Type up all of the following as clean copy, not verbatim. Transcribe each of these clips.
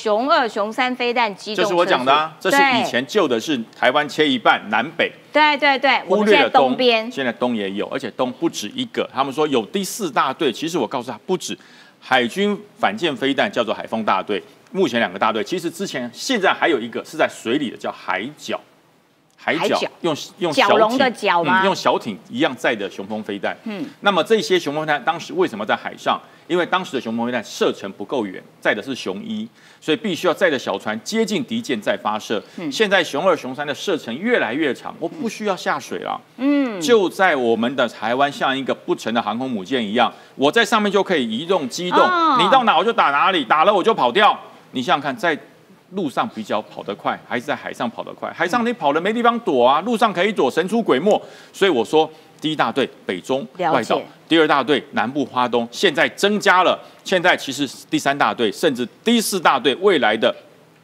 雄2、雄3飞弹机动车。 这是我讲的啊，这是以前旧的是台湾切一半南北。 对对对，我们现在东边， 现在东也有，而且东不止一个。他们说有第4大队，其实我告诉他不止。海军反舰飞弹叫做海风大队，目前2个大队，其实现在还有一个是在水里的，叫海角。海角用蛟龙的蛟吗？ 用小艇一样载的雄风飞弹。那么这些雄风飞弹当时为什么在海上？因为当时的雄风飞弹射程不够远，载的是雄1，所以必须要载着小船接近敌舰再发射。现在雄2、雄3的射程越来越长，我不需要下水了。就在我们的台湾像一个不成的航空母舰一样，我在上面就可以移动机动，你到哪我就打哪里，打了我就跑掉。你想想看，在路上比较跑得快，还是在海上跑得快？海上你跑了没地方躲啊，路上可以躲，神出鬼没。所以我说，第1大队北中外岛，第2大队南部花东，现在增加了。现在其实第3大队甚至第4大队未来的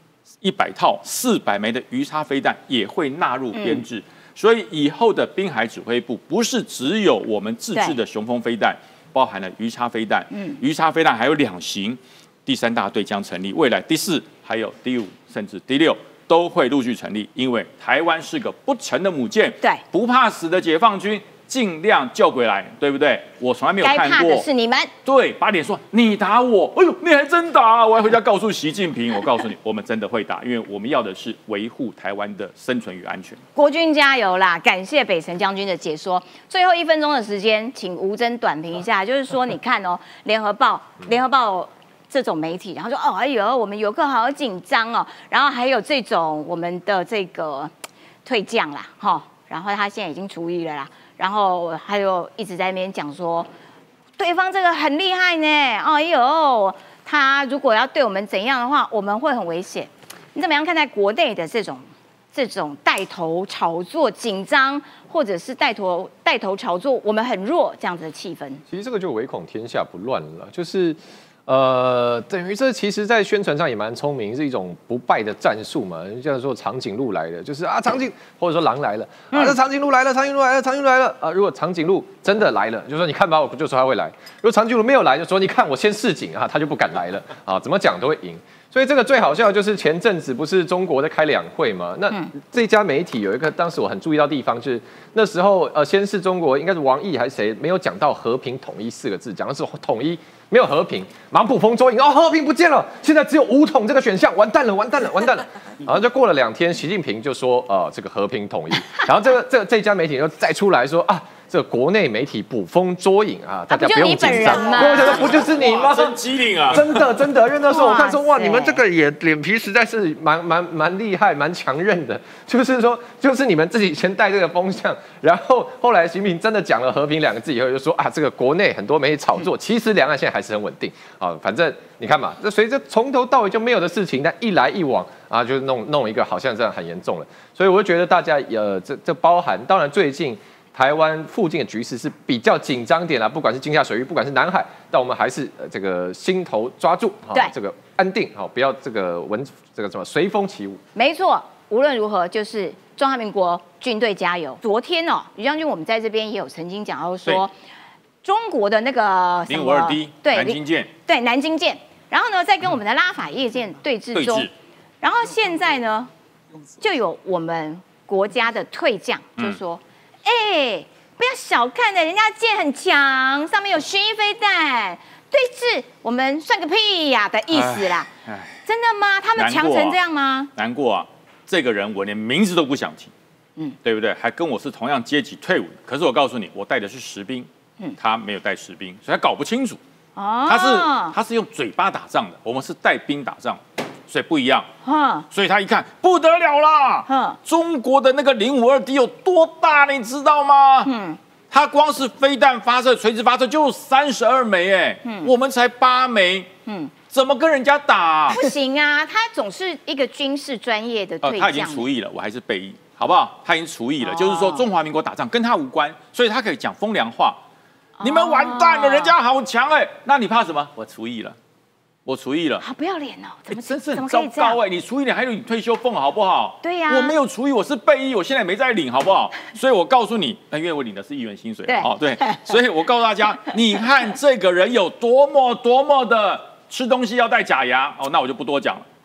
100套400枚的鱼叉飞弹也会纳入编制。所以以后的滨海指挥部不是只有我们自制的雄风飞弹，包含了鱼叉飞弹。鱼叉飞弹还有2型。第3大队将成立，未来第4、还有第5，甚至第6都会陆续成立，因为台湾是个不成的母舰， 对， 不怕死的解放军，尽量叫回来，对不对？我从来没有看过， 该怕的是你们， 对，把脸说你打我，哎呦，你还真打，我还回家告诉习近平，我告诉你，我们真的会打，因为我们要的是维护台湾的生存与安全。 国军加油啦！感谢北辰将军的解说。最后1分钟的时间，请吴峥短评一下，就是说，你看哦，联合报。这种媒体，然后说哦，哎呦，我们游客好紧张哦，然后还有这种我们的这个退将啦，哈，然后他现在已经除役了啦，然后还有一直在那边讲说，对方这个很厉害呢，哎呦，他如果要对我们怎样的话，我们会很危险。你怎么样看待国内的这种带头炒作、紧张，或者是带头炒作，我们很弱这样子的气氛？ 其实这个就唯恐天下不乱了，就是。等于这其实，在宣传上也蛮聪明，是一种不败的战术嘛。叫做长颈鹿来了，就是啊，或者说狼来了啊，这长颈鹿来了，长颈鹿来了，长颈鹿来了啊。如果长颈鹿真的来了，就说你看吧，我就说他会来；如果长颈鹿没有来，就说你看我先示警啊，他就不敢来了啊。怎么讲都会赢。所以这个最好笑的就是前阵子不是中国在开2会嘛？那这家媒体有一个当时我很注意到地方，就是那时候先是中国应该是王毅还是谁没有讲到和平统一4个字，讲的是统一。没有和平，忙捕风捉影哦，和平不见了，现在只有武统这个选项，完蛋了，完蛋了，完蛋了。然后就过了2天，习近平就说这个和平统一，然后这家媒体又再出来说啊。这国内媒体捕风捉影啊，大家不用紧张。我想说，不就是你吗？ 真机灵啊！ 真的，因为那时候我看说，哇，你们这个也脸皮实在是蛮厉害、蛮强韧的。就是说，就是你们自己先带这个风向，然后后来习近平真的讲了和平2个字以后，就说啊，这个国内很多媒体炒作，其实两岸现在还是很稳定啊。反正你看嘛，这随着从头到尾就没有的事情，但一来一往啊，就弄一个好像这样很严重了。所以我就觉得大家这包含，当然最近。台湾附近的局势是比较紧张点啦，不管是金厦水域，不管是南海，但我们还是这个心头抓住，这个安定，不要这个什么随风起舞。 没错，无论如何，就是中华民国军队加油。昨天哦，于将军，我们在这边也有曾经讲到说，中国的那个 052D 对南京舰， 对南京舰，然后呢，在跟我们的拉法叶舰对峙中，然后现在呢，就有我们国家的退将就说。不要小看人家舰很强，上面有巡弋飞弹，对峙我们算个屁呀的意思啦。真的吗？他们强成这样吗？ 难过啊！这个人我连名字都不想提，对不对？还跟我是同样阶级退伍，可是我告诉你，我带的是实兵，他没有带实兵，所以他搞不清楚。他是用嘴巴打仗的，我们是带兵打仗。所以不一样，所以他一看不得了啦，中国的那个052D 有多大，你知道吗？它光是飞弹发射、垂直发射就32枚，我们才8枚，怎么跟人家打？ 不行啊，他总是一个军事专业的退将。 他已经除役了，我还是备役，好不好？他已经除役了，就是说中华民国打仗跟他无关，所以他可以讲风凉话。你们完蛋了，人家好强那你怕什么？我除役了。我除役了， 好不要脸哦！ 真是很糟糕你除役了还有你退休俸好不好？ 对呀， 我没有除役，我是备役，我现在没在领，好不好？所以我告诉你，因为我领的是议员薪水，对，所以我告诉大家，你看这个人有多么的吃东西要戴假牙那我就不多讲了。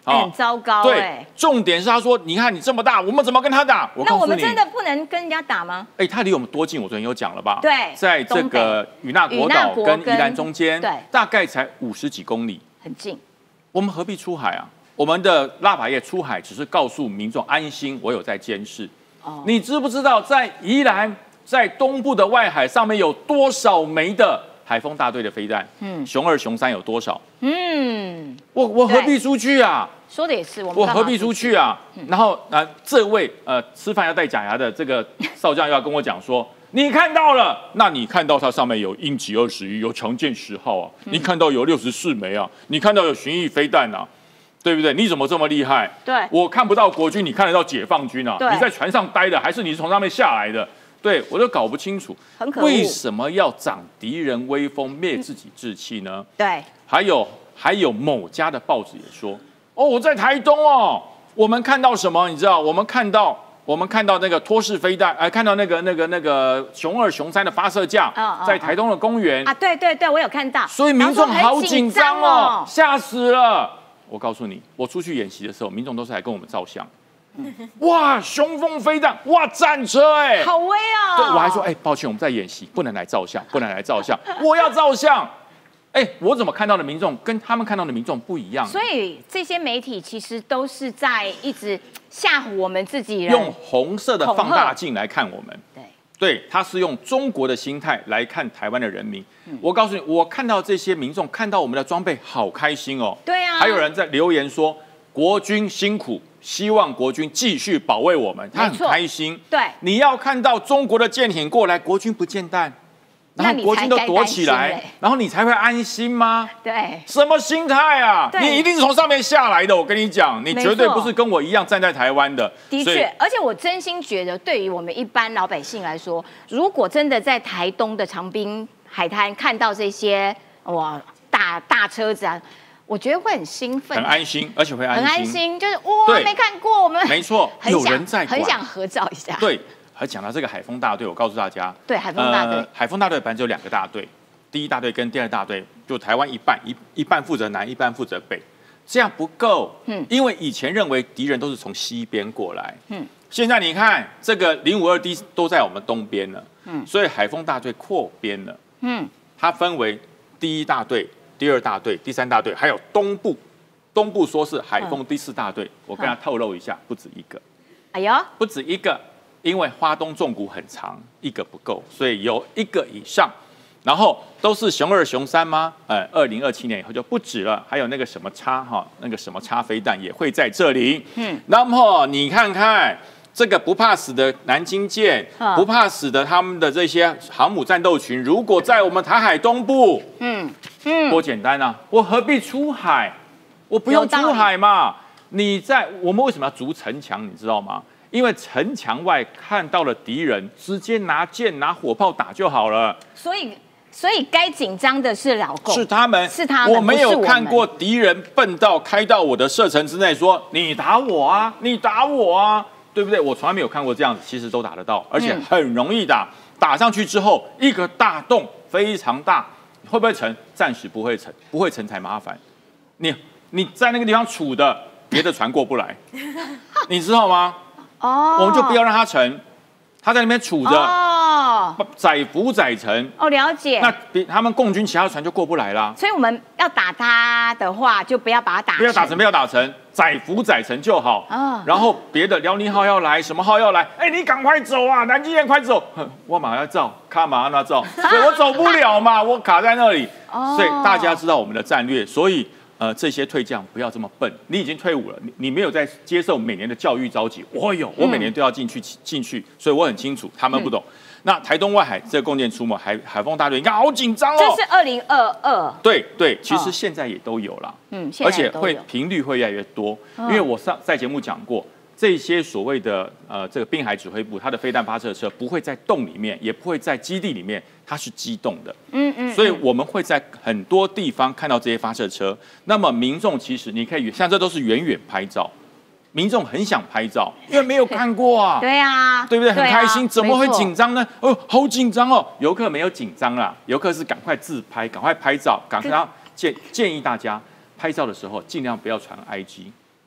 很糟糕。 对，重点是他说，你看你这么大，我们怎么跟他打？ 那我们真的不能跟人家打吗？ 他离我们多近？我昨天有讲了吧？ 对， 在这个与那国岛跟宜兰中间， 对， 大概才50几公里， 很近。 我们何必出海啊？我们的拉法叶出海只是告诉民众安心，我有在监视。你知不知道在宜兰，在东部的外海上面有多少枚的海风大队的飞弹？熊2、熊3有多少？我何必出去啊？ 说的也是， 我何必出去啊？然后这位吃饭要戴假牙的这个少将又要跟我讲说，你看到了，那你看到它上面有鹰击21，有强舰10号啊，你看到有64枚啊，你看到有巡弋飞弹啊。对不对？你怎么这么厉害？ 对， 我看不到国军，你看得到解放军啊？你在船上待的，还是你是从上面下来的？对我都搞不清楚， 很可恶。 为什么要长敌人威风，灭自己志气呢？ 对， 还有某家的报纸也说，我在台东哦，我们看到什么？你知道？我们看到那个托式飞弹，看到那个熊2、熊3的发射架，在台东的公园啊，对，我有看到。 所以民众好紧张哦，吓死了。我告诉你，我出去演习的时候，民众都是来跟我们照相。哇，雄风飞弹，哇，战车好威哦！ 对，我还说，抱歉，我们在演习，不能来照相，不能来照相。我要照相。我怎么看到的民众跟他们看到的民众不一样？ 所以这些媒体其实都是在一直吓唬我们自己人， 用红色的放大镜来看我们。对，他是用中国的心态来看台湾的人民。我告诉你，我看到这些民众看到我们的装备，好开心哦。 对啊， 还有人在留言说，国军辛苦，希望国军继续保卫我们，他很开心。 对， 你要看到中国的舰艇过来，国军不见弹，然后国军都躲起来，然后你才会安心吗？ 对， 什么心态啊？你一定是从上面下来的，我跟你讲，你绝对不是跟我一样站在台湾的。 的确，而且我真心觉得，对于我们一般老百姓来说，如果真的在台东的长滨海滩看到这些大车子啊，我觉得会很兴奋， 很安心，而且会很安心，就是没看过我们， 没错，有人在管， 很想合照一下。 对。还讲到这个海风大队，我告诉大家， 对海风大队， 海风大队本来只有2个大队，第1大队跟第2大队，就台湾一半负责南，一半负责北，这样不够，因为以前认为敌人都是从西边过来，现在你看这个052D 都在我们东边了，所以海风大队扩编了，它分为第1大队、第2大队、第3大队，还有东部说是海风第4大队，我跟他透露一下，不止一个， 哎呦， 不止一个。因为花东纵谷很长，一个不够，所以有1个以上，然后都是熊2、熊3吗？2027年以后就不止了，还有那个什么叉飞弹也会在这里。然后你看看这个不怕死的南京舰，不怕死的他们的这些航母战斗群，如果在我们台海东部，多简单啊！我何必出海？我不用出海嘛。我们为什么要筑城墙？你知道吗？因为城墙外看到了敌人，直接拿剑拿火炮打就好了。所以该紧张的是老共， 是他们，我没有看过敌人笨到开到我的射程之内，说你打我啊，你打我啊，对不对？我从来没有看过这样子，其实都打得到，而且很容易打。打上去之后，一个大洞非常大，会不会成？暂时不会成，不会成才麻烦。你在那个地方杵的，别的船过不来，你知道吗？我们就不要让它沉，它在那边杵着，载浮载沉。 了解。 那他们共军其他的船就过不来啦。 所以我们要打它的话，就不要把它打成。 不要打成，载浮载沉就好。然后别的辽宁号要来，什么号要来？你赶快走啊！南京舰快走！我马上要照，看马上要照，所以我走不了嘛，我卡在那里。所以大家知道我们的战略，所以。这些退将不要这么笨，你已经退伍了，你没有在接受每年的教育召集。我每年都要进去，所以我很清楚，他们不懂。那台东外海这个共舰出没，海风大队，你看好紧张哦。 这是2022。 对，其实现在也都有啦，而且频率会越来越多，因为我在节目讲过。这些所谓的这个滨海指挥部，它的飞弹发射车不会在洞里面，也不会在基地里面，它是机动的。所以我们会在很多地方看到这些发射车。那么民众其实你可以像这都是远拍照，民众很想拍照，因为没有看过啊。 对啊， 对不对？很开心，怎么会紧张呢？好紧张哦！游客没有紧张啦，游客是赶快自拍，赶快拍照，赶快建议大家拍照的时候尽量不要传IG。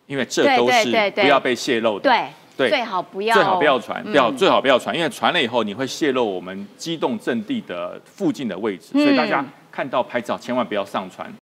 因为这都是不要被泄露的。 对，最好不要传，最好不要传，因为传了以后你会泄露我们机动阵地的附近的位置，所以大家看到拍照千万不要上传。